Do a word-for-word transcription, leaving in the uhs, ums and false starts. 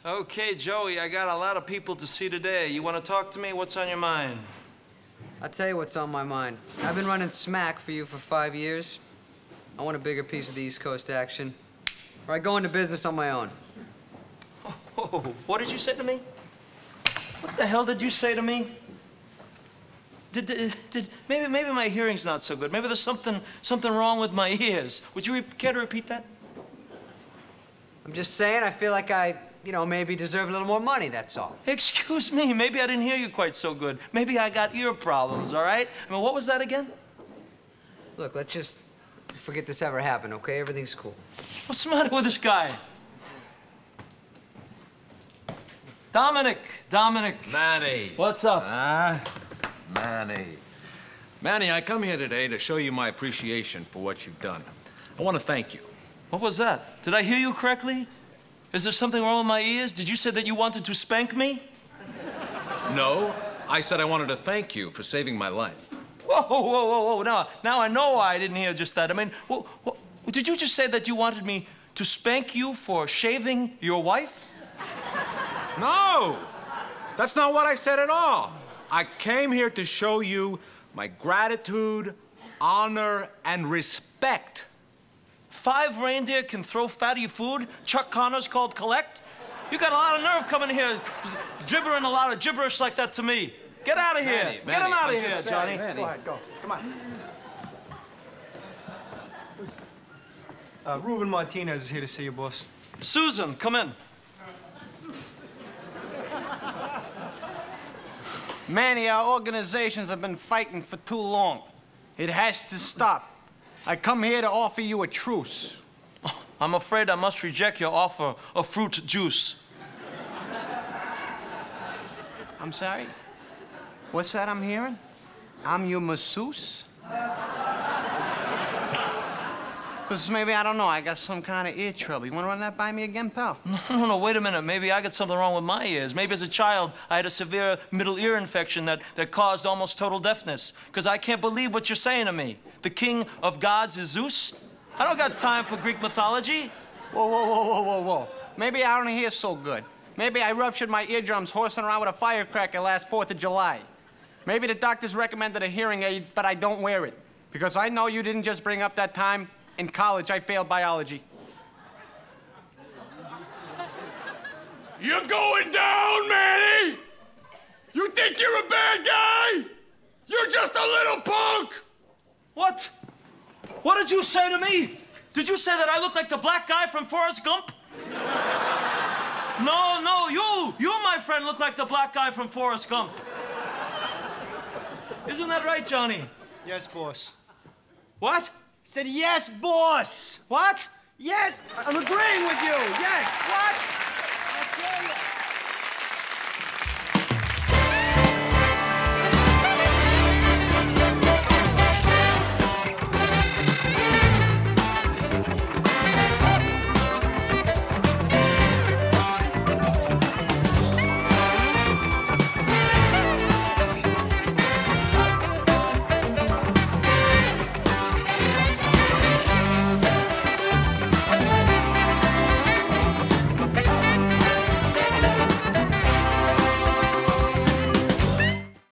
Okay, Joey, I got a lot of people to see today. You want to talk to me? What's on your mind? I'll tell you what's on my mind. I've been running smack for you for five years. I want a bigger piece of the East Coast action. Or I go into business on my own. Oh, what did you say to me? What the hell did you say to me? Did, did, did maybe, maybe my hearing's not so good. Maybe there's something, something wrong with my ears. Would you re care to repeat that? I'm just saying I feel like I, you know, maybe deserve a little more money, that's all. Excuse me, maybe I didn't hear you quite so good. Maybe I got ear problems, all right? I mean, what was that again? Look, let's just forget this ever happened, okay? Everything's cool. What's the matter with this guy? Dominic, Dominic. Manny. What's up? Ah, Manny. Manny, I come here today to show you my appreciation for what you've done. I want to thank you. What was that? Did I hear you correctly? Is there something wrong with my ears? Did you say that you wanted to spank me? No, I said I wanted to thank you for saving my life. Whoa, whoa, whoa, whoa, now, now I know why I didn't hear just that. I mean, whoa, whoa, did you just say that you wanted me to spank you for shaving your wife? No, that's not what I said at all. I came here to show you my gratitude, honor, and respect. Five reindeer can throw fatty food? Chuck Connors called collect? You got a lot of nerve coming here, gibbering a lot of gibberish like that to me. Get out of here. Manny, Get Manny, him out of I'm here, just Johnny. saying, Go ahead, go. Come on. Uh, Ruben Martinez is here to see you, boss. Susan, come in. Manny, our organizations have been fighting for too long. It has to stop. I come here to offer you a truce. Oh, I'm afraid I must reject your offer of fruit juice. I'm sorry? What's that I'm hearing? I'm your masseuse? Because maybe, I don't know, I got some kind of ear trouble. You want to run that by me again, pal? No, no, no, wait a minute. Maybe I got something wrong with my ears. Maybe as a child, I had a severe middle ear infection that, that caused almost total deafness. Because I can't believe what you're saying to me. The king of gods is Zeus? I don't got time for Greek mythology. Whoa, whoa, whoa, whoa, whoa, whoa. Maybe I don't hear so good. Maybe I ruptured my eardrums horsing around with a firecracker last fourth of July. Maybe the doctors recommended a hearing aid, but I don't wear it. Because I know you didn't just bring up that time in college I failed biology. You're going down, Manny! You think you're a bad guy? You're just a little punk! What? What did you say to me? Did you say that I look like the black guy from Forrest Gump? No, no, you, you, my friend, look like the black guy from Forrest Gump. Isn't that right, Johnny? Yes, boss. What? I said yes, boss! What? Yes! I'm agreeing with you, yes! What? I tell you.